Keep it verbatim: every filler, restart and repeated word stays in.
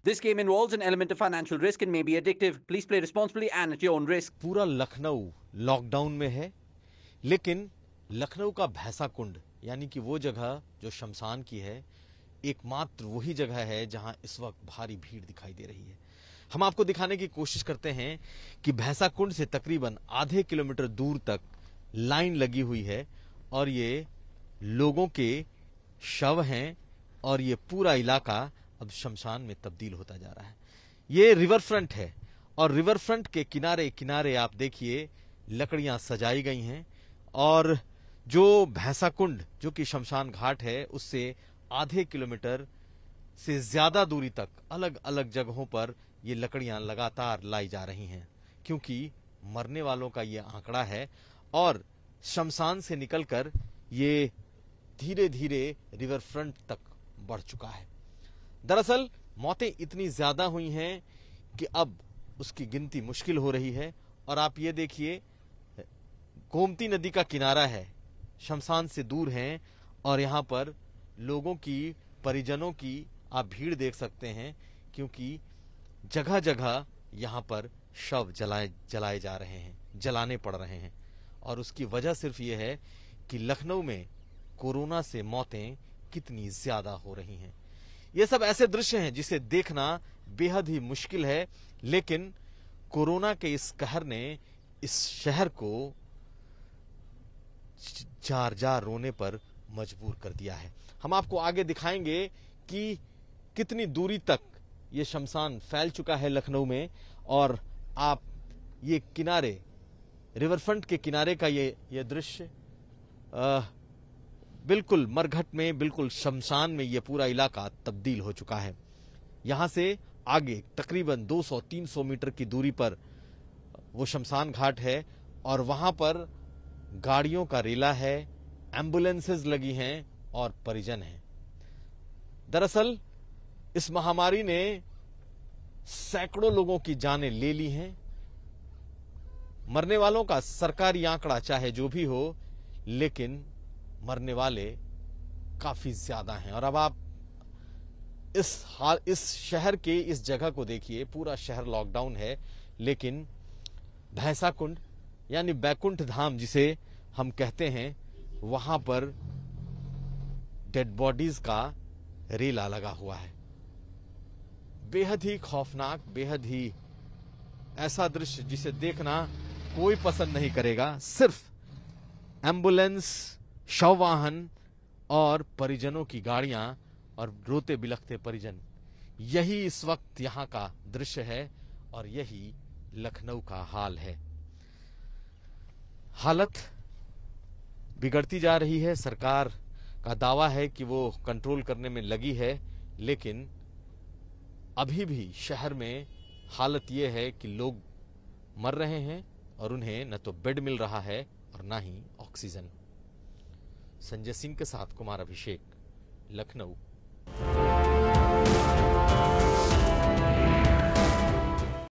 This game involves an element of financial risk and may be addictive. Please play responsibly and at your own risk. पूरा Lucknow lockdown में है, लेकिन लखनऊ का भैंसा कुंड यानी कि वो जगह जो शमशान की है, एकमात्र वही जगह है जहां इस वक्त भारी भीड़ दिखाई दे रही है। हम आपको दिखाने की कोशिश करते हैं कि भैंसा कुंड से तकरीबन आधे किलोमीटर दूर तक लाइन लगी हुई है और ये लोगों के शव हैं और ये पूरा इलाका अब शमशान में तब्दील होता जा रहा है। ये रिवर फ्रंट है और रिवर फ्रंट के किनारे किनारे आप देखिए लकड़ियां सजाई गई हैं और जो भैंसा कुंड जो कि शमशान घाट है उससे आधे किलोमीटर से ज्यादा दूरी तक अलग अलग जगहों पर ये लकड़ियां लगातार लाई जा रही हैं, क्योंकि मरने वालों का ये आंकड़ा है और शमशान से निकलकर ये धीरे धीरे रिवर फ्रंट तक बढ़ चुका है। दरअसल मौतें इतनी ज्यादा हुई हैं कि अब उसकी गिनती मुश्किल हो रही है। और आप ये देखिए, गोमती नदी का किनारा है, शमशान से दूर हैं और यहाँ पर लोगों की, परिजनों की आप भीड़ देख सकते हैं, क्योंकि जगह जगह यहाँ पर शव जलाए जलाए जा रहे हैं, जलाने पड़ रहे हैं। और उसकी वजह सिर्फ ये है कि लखनऊ में कोरोना से मौतें कितनी ज्यादा हो रही हैं। ये सब ऐसे दृश्य हैं जिसे देखना बेहद ही मुश्किल है, लेकिन कोरोना के इस कहर ने इस शहर को जार जार रोने पर मजबूर कर दिया है। हम आपको आगे दिखाएंगे कि कितनी दूरी तक ये शमशान फैल चुका है लखनऊ में। और आप ये किनारे, रिवर फ्रंट के किनारे का ये ये दृश्य, बिल्कुल मरघट में, बिल्कुल शमशान में ये पूरा इलाका तब्दील हो चुका है। यहां से आगे तकरीबन दो सौ तीन सौ मीटर की दूरी पर वो शमशान घाट है और वहां पर गाड़ियों का रेला है, एम्बुलेंसेस लगी हैं और परिजन हैं। दरअसल इस महामारी ने सैकड़ों लोगों की जानें ले ली हैं। मरने वालों का सरकारी आंकड़ा चाहे जो भी हो, लेकिन मरने वाले काफी ज्यादा हैं। और अब आप इस हाल इस शहर के इस जगह को देखिए, पूरा शहर लॉकडाउन है, लेकिन भैंसा कुंड यानी बैकुंठ धाम जिसे हम कहते हैं, वहां पर डेड बॉडीज का रेला लगा हुआ है। बेहद ही खौफनाक, बेहद ही ऐसा दृश्य जिसे देखना कोई पसंद नहीं करेगा। सिर्फ एम्बुलेंस, शव वाहन और परिजनों की गाड़ियां और रोते बिलखते परिजन, यही इस वक्त यहां का दृश्य है और यही लखनऊ का हाल है। हालत बिगड़ती जा रही है। सरकार का दावा है कि वो कंट्रोल करने में लगी है, लेकिन अभी भी शहर में हालत ये है कि लोग मर रहे हैं और उन्हें न तो बेड मिल रहा है और न ही ऑक्सीजन। संजय सिंह के साथ कुमार अभिषेक, लखनऊ।